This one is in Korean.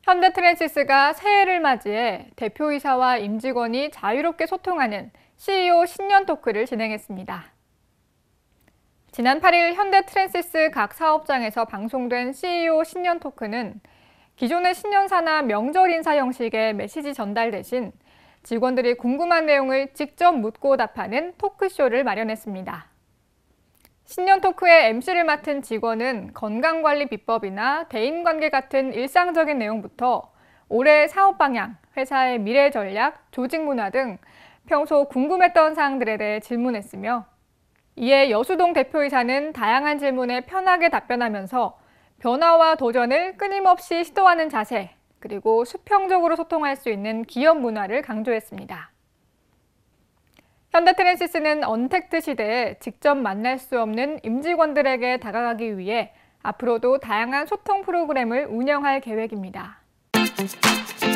현대트랜시스가 새해를 맞이해 대표이사와 임직원이 자유롭게 소통하는 CEO 신년 토크를 진행했습니다. 지난 8일 현대트랜시스 각 사업장에서 방송된 CEO 신년 토크는 기존의 신년사나 명절 인사 형식의 메시지 전달 대신 직원들이 궁금한 내용을 직접 묻고 답하는 토크쇼를 마련했습니다. 신년 토크의 MC를 맡은 직원은 건강관리 비법이나 대인관계 같은 일상적인 내용부터 올해 사업 방향, 회사의 미래 전략, 조직 문화 등 평소 궁금했던 사항들에 대해 질문했으며 이에 여수동 대표이사는 다양한 질문에 편하게 답변하면서 변화와 도전을 끊임없이 시도하는 자세, 그리고 수평적으로 소통할 수 있는 기업 문화를 강조했습니다. 현대트랜시스는 언택트 시대에 직접 만날 수 없는 임직원들에게 다가가기 위해 앞으로도 다양한 소통 프로그램을 운영할 계획입니다.